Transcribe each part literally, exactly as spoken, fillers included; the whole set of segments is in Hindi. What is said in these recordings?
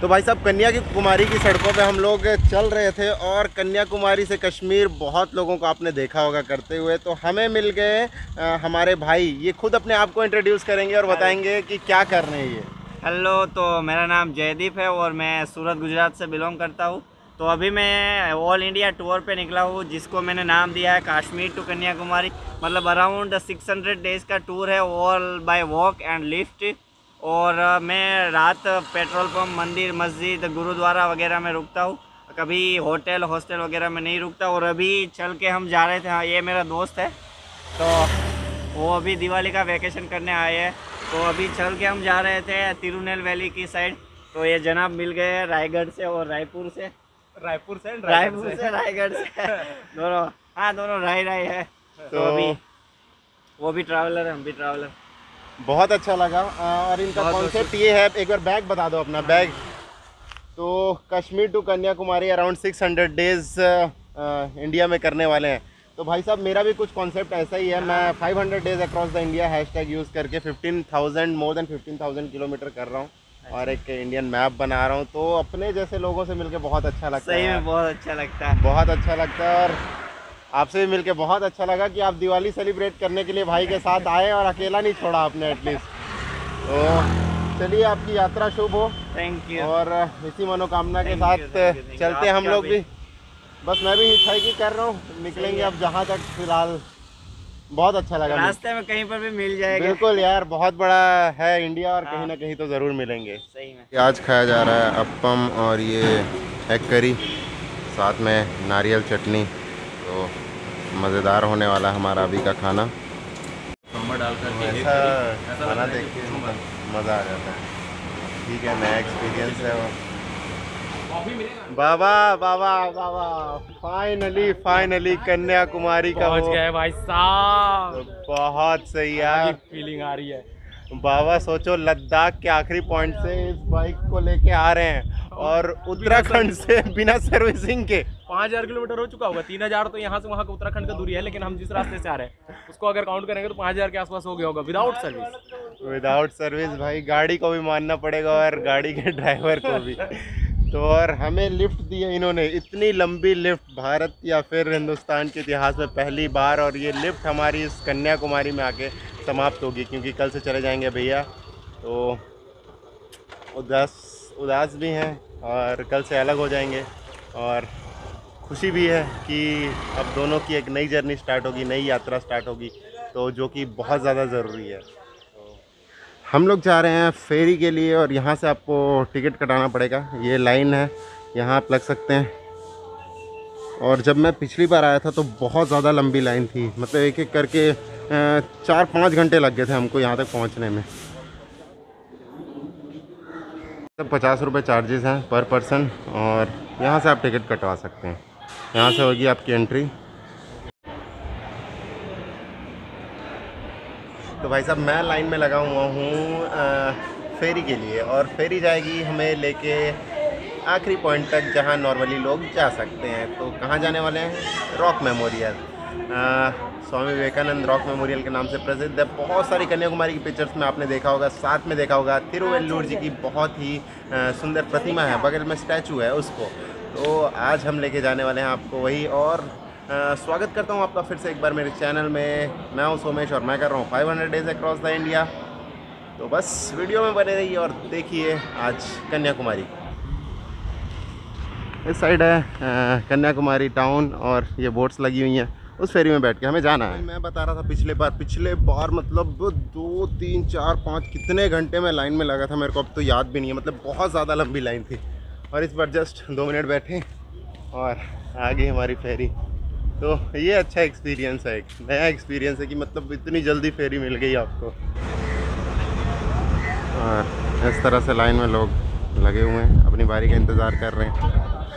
तो भाई साहब कन्याकुमारी की सड़कों पे हम लोग चल रहे थे और कन्याकुमारी से कश्मीर बहुत लोगों को आपने देखा होगा करते हुए, तो हमें मिल गए हमारे भाई। ये खुद अपने आप को इंट्रोड्यूस करेंगे और बताएंगे कि क्या कर रहे हैं ये। हेलो, तो मेरा नाम जयदीप है और मैं सूरत गुजरात से बिलोंग करता हूँ। तो अभी मैं ऑल इंडिया टूर पे निकला हूँ जिसको मैंने नाम दिया है कश्मीर टू कन्याकुमारी। मतलब अराउंड सिक्स हंड्रेड डेज़ का टूर है, all by walk and lift. और मैं रात पेट्रोल पंप, मंदिर, मस्जिद, गुरुद्वारा वगैरह में रुकता हूँ, कभी होटल हॉस्टल वगैरह में नहीं रुकता। और अभी चल के हम जा रहे थे, हाँ ये मेरा दोस्त है, तो वो अभी दिवाली का वैकेशन करने आए हैं। तो अभी चल के हम जा रहे थे तिरुनेलवेली की साइड। तो ये जनाब मिल गए रायगढ़ से और रायपुर से रायपुर से रायपुर से रायगढ़ से दोनों, हाँ दोनों राय राय है। तो, तो अभी वो भी ट्रैवलर है, हम भी ट्रैवलर। बहुत अच्छा लगा। और इनका कॉन्सेप्ट ये है, एक बार बैग बता दो अपना बैग। तो Kashmir to Kanyakumari around six hundred days India में करने वाले हैं। तो भाई साहब मेरा भी कुछ कॉन्सेप्ट ऐसा ही है। मैं five hundred days across the India hashtag use करके fifteen thousand more than fifteen thousand kilometre कर रहा हूँ और एक इंडियन मैप बना रहा हूँ। तो अपने जैसे लोगों से मिलकर बहुत अच्छा लगता है। सही में बहुत अच्छा लगता है, बहुत अच्छा लगता है। और आपसे भी मिलके बहुत अच्छा लगा कि आप दिवाली सेलिब्रेट करने के लिए भाई के साथ आए और अकेला नहीं छोड़ा आपने एटलीस्ट। तो चलिए आपकी यात्रा शुभ हो। Thank you. और इसी मनोकामना के साथ चलते हम लोग भी। बस मैं भी हिचहाइकी कर रहा हूँ, निकलेंगे अब जहाँ तक फिलहाल। बहुत अच्छा लगा, रास्ते में कहीं पर भी मिल जाएगा। बिल्कुल यार, बहुत बड़ा है इंडिया और कहीं ना कहीं तो ज़रूर मिलेंगे। सही में। आज खाया जा रहा है अप्पम और ये एग करी, साथ में नारियल चटनी। तो मज़ेदार होने वाला हमारा अभी का खाना। डाल कर ऐसा खाना देख के मज़ा आ जाता है। ठीक है, नया एक्सपीरियंस है वो। बाबा बाबा बाबा फाइनली फाइनली कन्याकुमारी का पहुंच गए भाई साहब। तो बहुत सही यार, फीलिंग आ रही है बाबा। सोचो लद्दाख के आखिरी पॉइंट से इस बाइक को लेके आ रहे हैं और उत्तराखंड से बिना सर्विसिंग के। पाँच हजार किलोमीटर हो चुका होगा। तीन हजार तो यहाँ से वहाँ का उत्तराखंड का दूरी है, लेकिन हम जिस रास्ते से आ रहे हैं उसको अगर काउंट करेंगे तो पाँच हजार के आसपास हो गया होगा विदाउट सर्विस। विदाउट सर्विस भाई, गाड़ी को भी मानना पड़ेगा और गाड़ी के ड्राइवर को भी। तो और हमें लिफ्ट दी है इन्होंने, इतनी लंबी लिफ्ट भारत या फिर हिंदुस्तान के इतिहास में पहली बार। और ये लिफ्ट हमारी इस कन्याकुमारी में आके समाप्त होगी क्योंकि कल से चले जाएंगे भैया। तो उदास उदास भी हैं और कल से अलग हो जाएंगे। और खुशी भी है कि अब दोनों की एक नई जर्नी स्टार्ट होगी, नई यात्रा स्टार्ट होगी, तो जो कि बहुत ज़्यादा ज़रूरी है। तो हम लोग जा रहे हैं फेरी के लिए और यहाँ से आपको टिकट कटाना पड़ेगा। ये लाइन है, यहाँ आप लग सकते हैं। और जब मैं पिछली बार आया था तो बहुत ज़्यादा लंबी लाइन थी, मतलब एक एक करके चार पाँच घंटे लग गए थे हमको यहाँ तक पहुँचने में। तब पचास रुपये चार्जेस हैं पर पर्सन और यहाँ से आप टिकट कटवा सकते हैं। यहाँ से होगी आपकी एंट्री। तो भाई साहब मैं लाइन में लगा हुआ हूँ फेरी के लिए और फेरी जाएगी हमें लेके आखिरी पॉइंट तक जहाँ नॉर्मली लोग जा सकते हैं। तो कहाँ जाने वाले हैं? Rock memorial. Swami Vivekananda rock memorial के नाम से प्रसिद्ध है। बहुत सारी कन्याकुमारी की पिक्चर्स में आपने देखा होगा, साथ में देखा होगा तिरुवेल्लूर जी की बहुत ही सुंदर प्रतिमा है, बगल में स्टैचू है उसको। तो आज हम लेके जाने वाले हैं आपको वही। और आ, स्वागत करता हूँ आपका फिर से एक बार मेरे चैनल में। मैं हूँ सोमेश और मैं कर रहा हूँ five hundred days across the India. तो बस वीडियो में बने रहिए और देखिए आज कन्याकुमारी। इस साइड है कन्याकुमारी टाउन और ये बोट्स लगी हुई हैं, उस फेरी में बैठ के हमें जाना है। मैं बता रहा था पिछले बार पिछले बार मतलब दो तीन चार पाँच कितने घंटे में लाइन में लगा था, मेरे को अब तो याद भी नहीं है। मतलब बहुत ज़्यादा लंबी लाइन थी और इस बार जस्ट दो मिनट बैठे और आ गई हमारी फेरी। तो ये अच्छा एक्सपीरियंस है, एक नया एक्सपीरियंस है कि मतलब इतनी जल्दी फेरी मिल गई आपको। और इस तरह से लाइन में लोग लगे हुए हैं, अपनी बारी का इंतज़ार कर रहे हैं।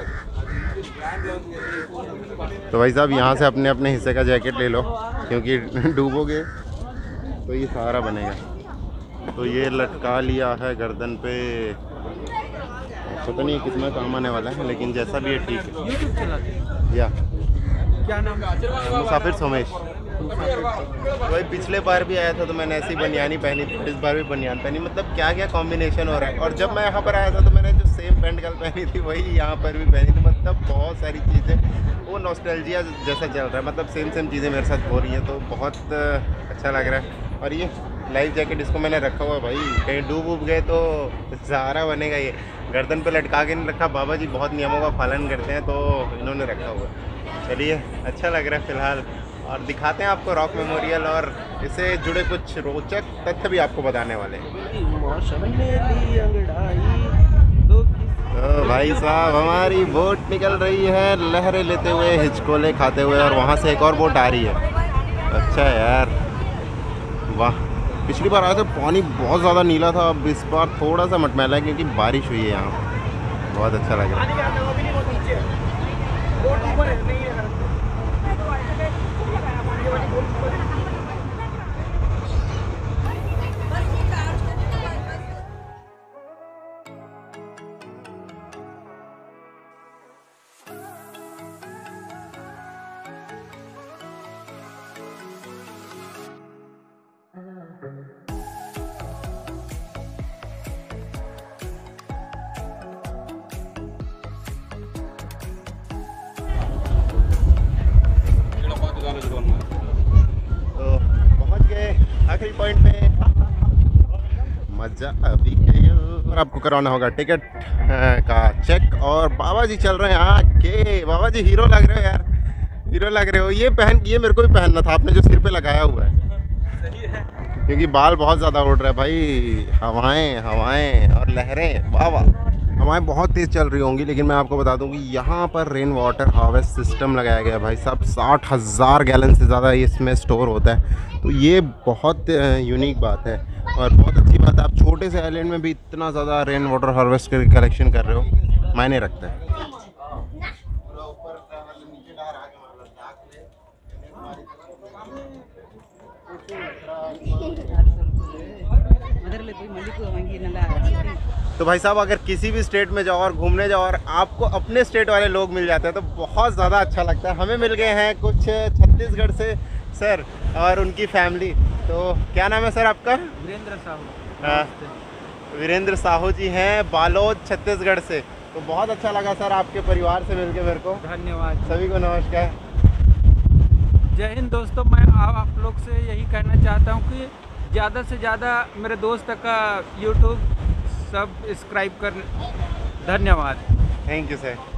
तो भाई साहब यहाँ से अपने अपने हिस्से का जैकेट ले लो क्योंकि डूबोगे तो ये सारा बनेगा। तो ये लटका लिया है गर्दन पे, पता नहीं कितना काम आने वाला है लेकिन जैसा भी है ठीक है। या क्या नाम है? मुसाफिर सोमेश। वही पिछले बार भी आया था तो मैंने ऐसी बनियान ही पहनी थी, इस बार भी बनियान पहनी। मतलब क्या क्या कॉम्बिनेशन हो रहा है। और जब मैं यहाँ पर आया था तो मैंने जो सेम पैंट कल पहनी थी वही यहाँ पर भी पहनी थी। मतलब बहुत सारी चीज़ें, वो नॉस्टैल्जिया जैसा चल रहा है। मतलब सेम सेम चीज़ें मेरे साथ हो रही हैं तो बहुत अच्छा लग रहा है। और ये लाइफ जैकेट इसको मैंने रखा हुआ भाई, कहीं डूब उब गए तो सहारा बनेगा। ये गर्दन पे लटका के नहीं रखा, बाबा जी बहुत नियमों का पालन करते हैं तो इन्होंने रखा हुआ। चलिए अच्छा लग रहा है फ़िलहाल। और दिखाते हैं आपको रॉक मेमोरियल और इससे जुड़े कुछ रोचक तथ्य भी आपको बताने वाले हैं। तो भाई साहब हमारी बोट निकल रही है लहरें लेते हुए, हिचकोले खाते हुए, और वहाँ से एक और बोट आ रही है। अच्छा यार, वाह। पिछली बार आए थे पानी बहुत ज़्यादा नीला था, अब इस बार थोड़ा सा मटमैला है क्योंकि बारिश हुई है यहाँ। बहुत अच्छा लग रहा है। तो पहुंच गए आखिरी पॉइंट पे, मजा अभी गयो। और आपको कराना होगा टिकट का चेक। और बाबा जी चल रहे हैं आके। बाबा जी हीरो लग रहे हो यार, हीरो लग रहे हो। ये पहन ये मेरे को भी पहनना था, आपने जो सिर पे लगाया हुआ है, क्योंकि बाल बहुत ज़्यादा उड़ रहे हैं भाई। हवाएं हवाएं और लहरें, वाह वाह। हवाएं बहुत तेज़ चल रही होंगी, लेकिन मैं आपको बता दूं कि यहाँ पर रेन वाटर हार्वेस्ट सिस्टम लगाया गया है भाई साहब। साठ हज़ार गैलन से ज़्यादा इसमें स्टोर होता है, तो ये बहुत यूनिक बात है और बहुत अच्छी बात है। आप छोटे से आइलैंड में भी इतना ज़्यादा रेन वाटर हार्वेस्ट कर कलेक्शन कर रहे हो, मायने रखता है। तो भाई साहब अगर किसी भी स्टेट में जाओ और घूमने जाओ और आपको अपने स्टेट वाले लोग मिल जाते हैं तो बहुत ज़्यादा अच्छा लगता है। हमें मिल गए हैं कुछ छत्तीसगढ़ से सर और उनकी फैमिली। तो क्या नाम है सर आपका? वीरेंद्र साहू। हाँ, वीरेंद्र साहू जी हैं बालोद छत्तीसगढ़ से। तो बहुत अच्छा लगा सर आपके परिवार से मिलके मेरे को। धन्यवाद। सभी को नमस्कार। जय हिंद दोस्तों। मैं आप लोग से यही कहना चाहता हूँ कि ज़्यादा से ज़्यादा मेरे दोस्त का यूट्यूब सब्सक्राइब कर। धन्यवाद। Thank you sir.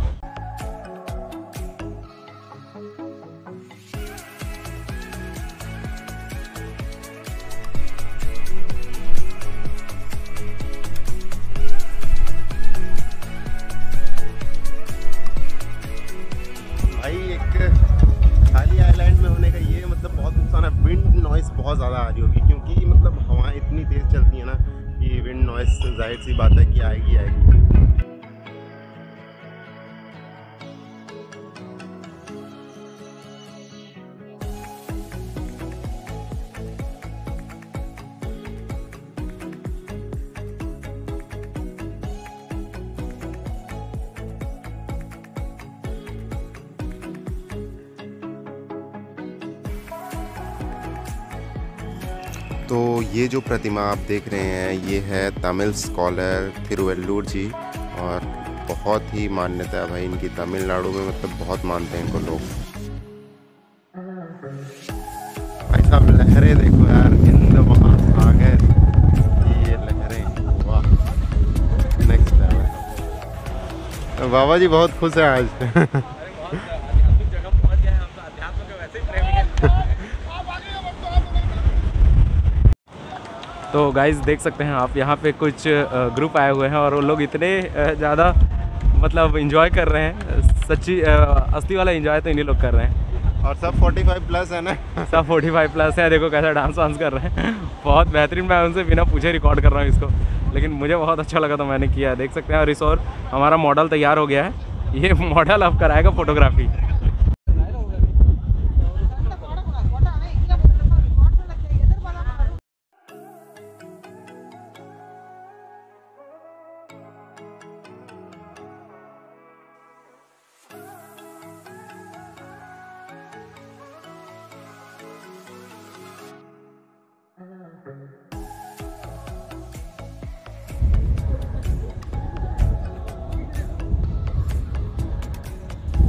भाई एक खाली आइलैंड में होने का ये मतलब बहुत नुकसान है। विंड नॉइस बहुत ज़्यादा आ रही होगी क्योंकि मतलब हवाएं इतनी तेज़ चलती है ना कि विंड नॉइस जाहिर सी बात है कि आएगी आएगी। तो ये जो प्रतिमा आप देख रहे हैं ये है तमिल स्कॉलर थिरुवल्लुर जी, और बहुत ही मान्यता है भाई इनकी तमिलनाडु में। मतलब बहुत मानते हैं इनको लोग। भाई साहब लहरें देखो यार, इन वहाँ आ गए ये लहरें, वाह नेक्स्ट लेवल। बाबा जी बहुत खुश हैं आज। तो गाइस देख सकते हैं आप, यहाँ पे कुछ ग्रुप आए हुए हैं और वो लोग इतने ज़्यादा मतलब एंजॉय कर रहे हैं। सच्ची असली वाला एंजॉय तो इन्हीं लोग कर रहे हैं। और सब पैंतालीस प्लस है ना। सब पैंतालीस प्लस है। देखो कैसा डांस वांस कर रहे हैं, बहुत बेहतरीन। मैं उनसे बिना पूछे रिकॉर्ड कर रहा हूँ इसको, लेकिन मुझे बहुत अच्छा लगा तो मैंने किया। देख सकते हैं। और इस और हमारा मॉडल तैयार हो गया है। ये मॉडल अब कराएगा फोटोग्राफी।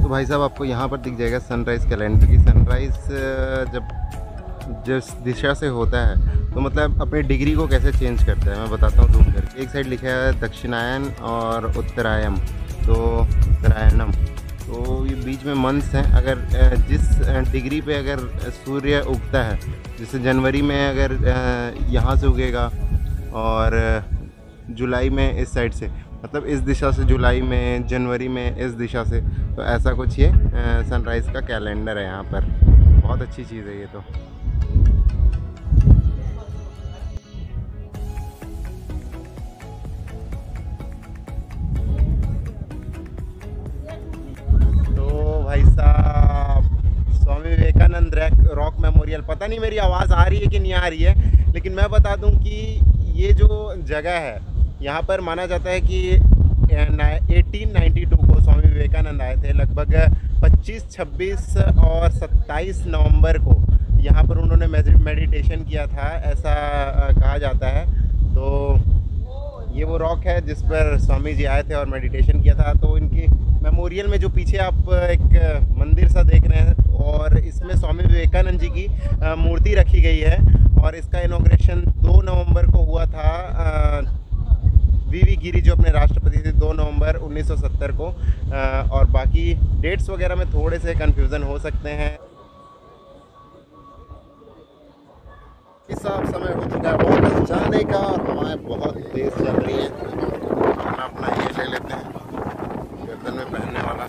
तो भाई साहब आपको यहाँ पर दिख जाएगा सनराइज़ कैलेंडर की। सनराइज़ जब जिस दिशा से होता है तो मतलब अपनी डिग्री को कैसे चेंज करता है मैं बताता हूँ जूम करके। एक साइड लिखा है दक्षिणायन और उत्तरायण, तो उत्तरायणम, तो ये बीच में मंथ्स हैं। अगर जिस डिग्री पे अगर सूर्य उगता है, जैसे जनवरी में अगर यहाँ से उगेगा और जुलाई में इस साइड से, मतलब इस दिशा से जुलाई में, जनवरी में इस दिशा से, तो ऐसा कुछ ये सनराइज़ का कैलेंडर है यहाँ पर। बहुत अच्छी चीज़ है ये तो। तो भाई साहब स्वामी विवेकानंद रॉक मेमोरियल, पता नहीं मेरी आवाज़ आ रही है कि नहीं आ रही है, लेकिन मैं बता दूं कि ये जो जगह है यहाँ पर माना जाता है कि अठारह सौ बानवे को स्वामी विवेकानंद आए थे। लगभग पच्चीस, छब्बीस और सत्ताईस नवंबर को यहाँ पर उन्होंने मेडिटेशन किया था, ऐसा कहा जाता है। तो ये वो रॉक है जिस पर स्वामी जी आए थे और मेडिटेशन किया था। तो इनकी मेमोरियल में जो पीछे आप एक मंदिर सा देख रहे हैं, और इसमें स्वामी विवेकानंद जी की मूर्ति रखी गई है, और इसका इनॉग्रेशन दो नवंबर को हुआ था। वी वी गिरी जो अपने राष्ट्रपति थे, दो नवंबर उन्नीस सौ सत्तर को। और बाकी डेट्स वगैरह में थोड़े से कन्फ्यूज़न हो सकते हैं। इस सब समय हो चुका है बहुत चलने का, और हवाएं बहुत तेज़ चल रही हैं। खाना अपना ये ले लेते हैं, गर्दन में पहनने वाला,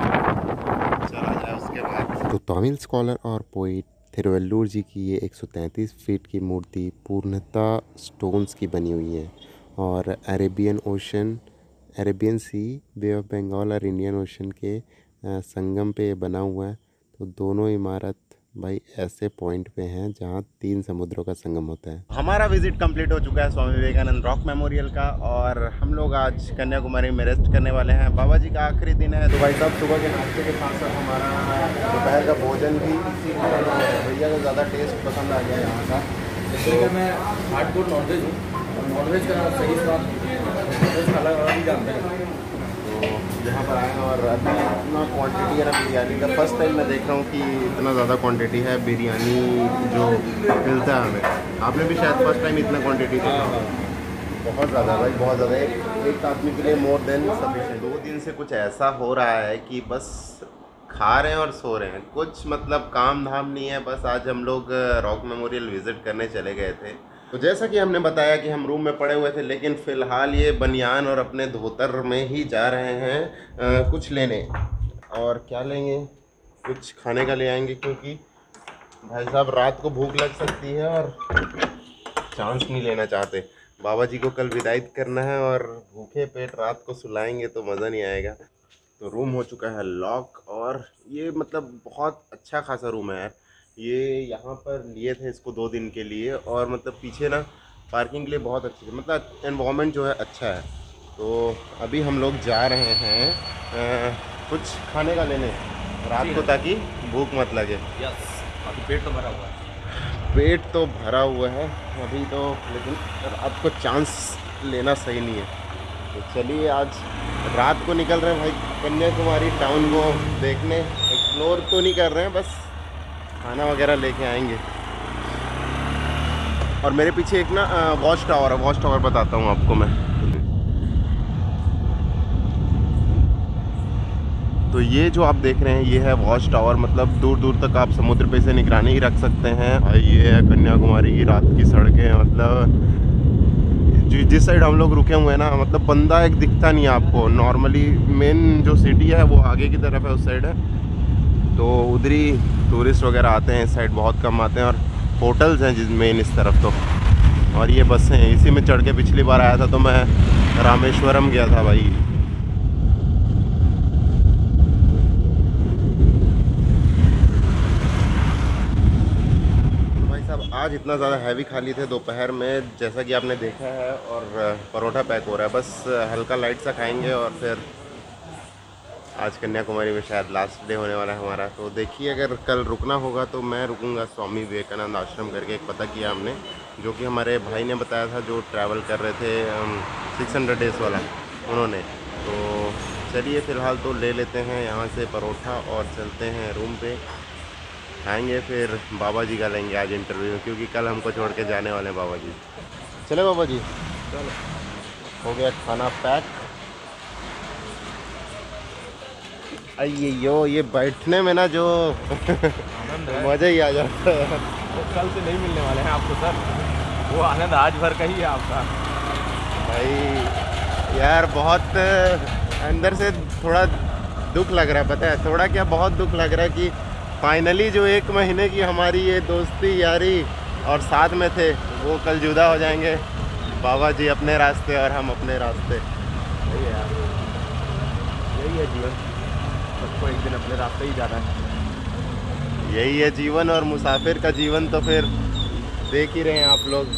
चला जाए उसके बाद। तो तमिल स्कॉलर और पोइट थिरुवल्लुवर जी की ये एक सौ तैंतीस फीट की मूर्ति पूर्णतः स्टोन्स की बनी हुई है, और Arabian ocean, Arabian sea, bay of Bengal और इंडियन ओशन के संगम पे बना हुआ है। तो दोनों इमारत भाई ऐसे पॉइंट पे हैं जहाँ तीन समुद्रों का संगम होता है। हमारा विजिट कंप्लीट हो चुका है स्वामी विवेकानंद रॉक मेमोरियल का, और हम लोग आज कन्याकुमारी में रेस्ट करने वाले हैं। बाबा जी का आखिरी दिन है। तो भाई साहब सुबह के नाश्ते के साथ साथ हमारा दोपहर का भोजन भी इसी भैया को ज़्यादा टेस्ट पसंद आ गया यहाँ का। तो मैं हार्डकोर नॉनवेज हूँ, नॉनवेज का सही स्वाद नॉनवेज का अलग अलग ही जानते हैं। तो यहाँ पर आए और अभी इतना क्वांटिटी है ना बिरयानी का, फर्स्ट टाइम मैं देख रहा हूँ कि इतना ज़्यादा क्वांटिटी है बिरयानी जो मिलता है हमें। आपने भी शायद फर्स्ट टाइम इतना क्वांटिटी देखा, बहुत ज़्यादा भाई, बहुत ज़्यादा। एक एक आदमी के लिए मोर देन सफिशिएंट। दो दिन से कुछ ऐसा हो रहा है कि बस खा रहे हैं और सो रहे हैं, कुछ मतलब काम धाम नहीं है। बस आज हम लोग रॉक मेमोरियल विज़िट करने चले गए थे। तो जैसा कि हमने बताया कि हम रूम में पड़े हुए थे, लेकिन फ़िलहाल ये बनियान और अपने धोतर में ही जा रहे हैं आ, कुछ लेने। और क्या लेंगे, कुछ खाने का ले आएंगे, क्योंकि भाई साहब रात को भूख लग सकती है और चांस नहीं लेना चाहते। बाबा जी को कल विदाई करना है, और भूखे पेट रात को सुलाएंगे तो मज़ा नहीं आएगा। तो रूम हो चुका है लॉक, और ये मतलब बहुत अच्छा खासा रूम है यार। ये यहाँ पर लिए थे इसको दो दिन के लिए, और मतलब पीछे ना पार्किंग के लिए बहुत अच्छी है, मतलब एनवायरनमेंट जो है अच्छा है। तो अभी हम लोग जा रहे हैं आ, कुछ खाने का लेने रात को, ताकि भूख मत लगे। यस, अभी पेट तो भरा हुआ है। पेट तो भरा हुआ है अभी तो, लेकिन रात को चांस लेना सही नहीं है। तो चलिए आज रात को निकल रहे हैं भाई कन्याकुमारी टाउन को देखने। एक्सप्लोर तो नहीं कर रहे हैं, बस खाना वगैरह लेके आएंगे। और मेरे पीछे एक ना वॉच टावर है, वॉच टावर बताता हूँ आपको मैं। तो ये जो आप देख रहे हैं ये है वॉच टावर, मतलब दूर दूर तक आप समुद्र पे से निगरानी रख सकते हैं। भाई ये है कन्याकुमारी की रात की सड़कें, मतलब जिस साइड हम लोग रुके हुए हैं ना, मतलब बंदा एक दिखता नहीं आपको। नॉर्मली मेन जो सिटी है वो आगे की तरफ है, उस साइड है, तो उधर ही टूरिस्ट वगैरह आते हैं। इस साइड बहुत कम आते हैं, और होटल्स हैं जिस मेन इस तरफ तो। और ये बसें हैं, इसी में चढ़ के पिछली बार आया था तो मैं रामेश्वरम गया था भाई। तो भाई साहब आज इतना ज़्यादा हैवी खा लिए थे दोपहर में, जैसा कि आपने देखा है, और परोठा पैक हो रहा है। बस हल्का लाइट सा खाएंगे, और फिर आज कन्याकुमारी में शायद लास्ट डे होने वाला है हमारा। तो देखिए अगर कल रुकना होगा तो मैं रुकूंगा स्वामी विवेकानंद आश्रम करके एक पता किया हमने, जो कि हमारे भाई ने बताया था जो ट्रैवल कर रहे थे सिक्स हंड्रेड डेज़ वाला, उन्होंने। तो चलिए फ़िलहाल तो ले लेते हैं यहाँ से परोठा और चलते हैं रूम पे। आएंगे फिर बाबा जी का लेंगे आज इंटरव्यू, क्योंकि कल हमको छोड़ के जाने वाले हैं बाबा जी। चले बाबा जी, चलो। हो गया खाना पैक। अये यो ये बैठने में ना जो मज़ा ही आ जाता है। वो कल से नहीं मिलने वाले हैं आपको सर, वो आनंद आज भर का ही है आपका। भाई यार बहुत अंदर से थोड़ा दुख लग रहा है, पता है थोड़ा क्या, बहुत दुख लग रहा है कि फाइनली जो एक महीने की हमारी ये दोस्ती यारी और साथ में थे वो कल जुदा हो जाएंगे। बाबा जी अपने रास्ते और हम अपने रास्ते। यही है यार, यही है जीवन, सबको एक दिन अपने रास्ते ही जाना है। यही है जीवन, और मुसाफिर का जीवन तो फिर देख ही रहे हैं आप लोग।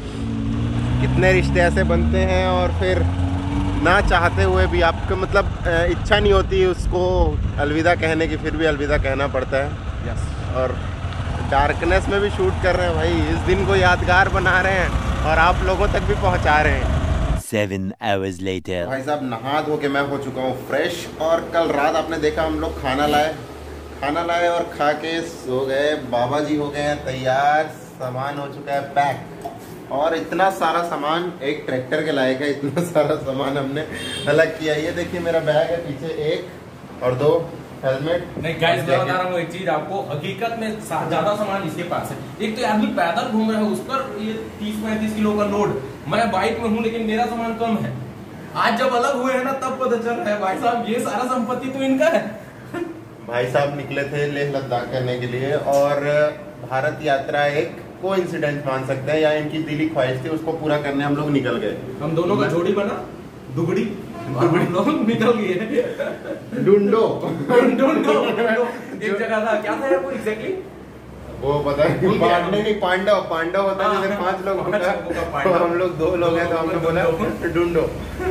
कितने रिश्ते ऐसे बनते हैं और फिर ना चाहते हुए भी आपको मतलब इच्छा नहीं होती उसको अलविदा कहने की, फिर भी अलविदा कहना पड़ता है। यस। और डार्कनेस में भी शूट कर रहे हैं भाई, इस दिन को यादगार बना रहे हैं और आप लोगों तक भी पहुंचा रहे हैं। Seven hours later. भाई साहब नहा धो के मैं हो चुका हूँ फ्रेश, और कल रात आपने देखा हम लोग खाना लाए खाना लाए और खा के सो गए। बाबा जी हो गए हैं तैयार, सामान हो चुका है पैक, और इतना सारा सामान एक ट्रैक्टर के लायक है। इतना सारा सामान हमने अलग किया। ये देखिए मेरा बैग है, पीछे एक और दो हेलमेट। नहीं गाइस, मैं बता रहा हूँ एक चीज आपको, हकीकत में ज्यादा सामान इसके पास है। एक तो आदमी पैदल घूम रहा है, उस पर ये तीस पैंतीस किलो का लोड, मैं बाइक में हूँ लेकिन मेरा सामान कम है। आज जब अलग हुए हैं ना तब पता चल रहा है भाई साहब ये सारा संपत्ति तो इनका है। भाई साहब निकले थे लेह लद्दाख करने के लिए, और भारत यात्रा एक कोइंसिडेंस मान सकते हैं, या इनकी दिली ख्वाहिश थी, उसको पूरा करने हम लोग निकल गए। हम दोनों का जोड़ी बना दुगड़ी, दुगड़ी लोग निकल गए। ढूंढो ढूंढो एक जगह था, क्या था वो एग्जैक्टली, वो पता है पांडे नहीं पांडव पांडव होता है, जैसे पांच लोग होता तो हम लोग दो लोग हैं, तो हमने बोला ढूंढो,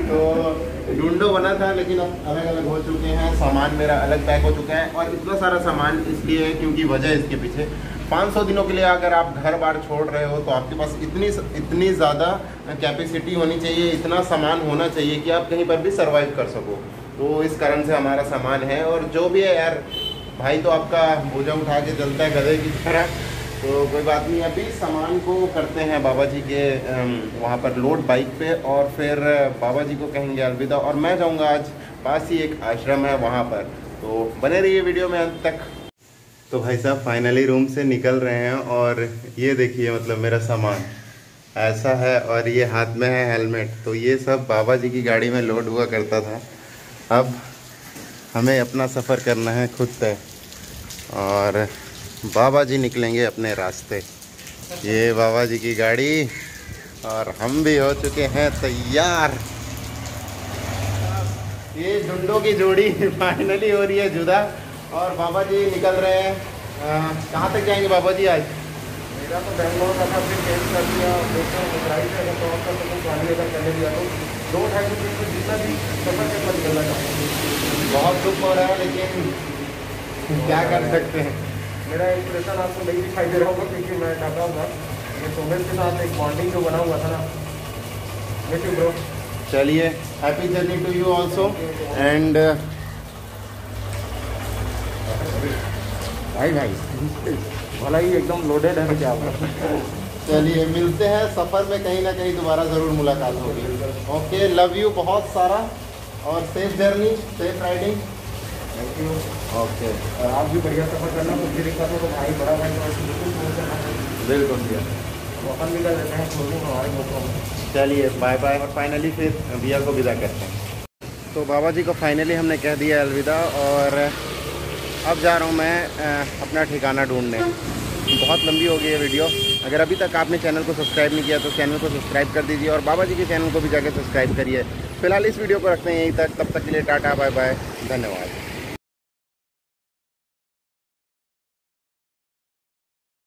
तो ढूंढो बना था। लेकिन अब अलग अलग हो चुके हैं, सामान मेरा अलग पैक हो चुका है। और इतना सारा सामान इसलिए है क्योंकि वजह इसके पीछे पाँच सौ दिनों के लिए अगर आप घर बार छोड़ रहे हो तो आपके पास इतनी इतनी ज़्यादा कैपेसिटी होनी चाहिए, इतना सामान होना चाहिए कि आप कहीं पर भी सर्वाइव कर सको। तो इस कारण से हमारा सामान है, और जो भी है यार भाई तो आपका बोझा उठा के चलता है गधे की तरह, तो कोई बात नहीं। अभी सामान को करते हैं बाबा जी के वहाँ पर लोड बाइक पे, और फिर बाबा जी को कहेंगे अलविदा। और मैं जाऊँगा आज, पास ही एक आश्रम है वहाँ पर, तो बने रहिए वीडियो में अंत तक। तो भाई साहब फाइनली रूम से निकल रहे हैं, और ये देखिए मतलब मेरा सामान ऐसा है, और ये हाथ में है हेलमेट। तो ये सब बाबा जी की गाड़ी में लोड हुआ करता था। अब हमें अपना सफ़र करना है खुद तय, और बाबा जी निकलेंगे अपने रास्ते। ये बाबा जी की गाड़ी, और हम भी हो चुके हैं तैयार। ये ढूंढो की जोड़ी फाइनली हो रही है जुदा, और बाबा जी निकल रहे हैं। कहाँ तक जाएंगे बाबा जी आज? मेरा तो बेंगलोर का था, फिर चेंज कर दिया, देखते हैं ड्राइव है तो और तक तो गाड़ी अगर करने दिया तो दो ढाई सौ किलोमीटर जितना भी सफर के बाद निकलना चाहूँगा। बहुत दुख हो रहा है, लेकिन क्या कर सकते हैं। मेरा इंप्रेशन आपको नहीं दिखाई दे रहा होगा क्योंकि मैं ढका हुआ, ये सोमेश के साथ एक बॉन्डिंग जो बना हुआ था ना। Miss you bro. चलिए happy journey to you also. And भाई भाई भला ही एकदम लोडेड है क्या? चलिए मिलते हैं सफ़र में, कहीं ना कहीं दोबारा ज़रूर मुलाकात होगी। ओके, लव यू बहुत सारा, और safe journey, safe riding. Thank you. Okay, और आप भी बढ़िया सफर करना, कुछ भी दिक्कत हो तो भाई बड़ा भाई बिल्कुल भैया, अपन भी कर देते हैं क्लोजिंग हमारे दोस्तों में। चलिए बाय बाय। और फाइनली फिर भैया को विदा करते हैं। तो बाबा जी को फाइनली हमने कह दिया अलविदा, और अब जा रहा हूँ मैं अपना ठिकाना ढूंढने। बहुत लंबी हो गई है वीडियो। अगर अभी तक आपने चैनल को सब्सक्राइब नहीं किया तो चैनल को सब्सक्राइब कर दीजिए, और बाबा जी के चैनल को भी जाकर सब्सक्राइब करिए। फिलहाल इस वीडियो को रखते हैं यहीं तक, तब तक के लिए टाटा बाय बाय, धन्यवाद।